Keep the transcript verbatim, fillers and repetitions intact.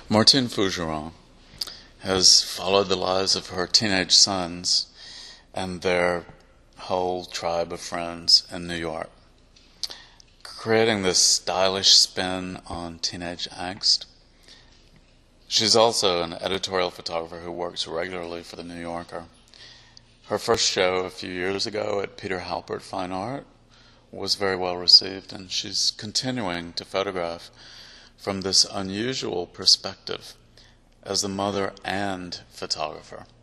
Martine Fougeron has followed the lives of her teenage sons and their whole tribe of friends in New York, creating this stylish spin on teenage angst. She's also an editorial photographer who works regularly for The New Yorker. Her first show a few years ago at Peter Halpert Fine Art was very well received, and she's continuing to photograph from this unusual perspective as the mother and photographer.